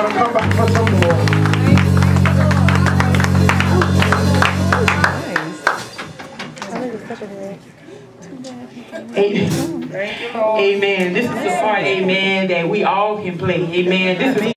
y'all come back for some more. Amen. Amen. This is the part, amen, that we all can play. Amen. This is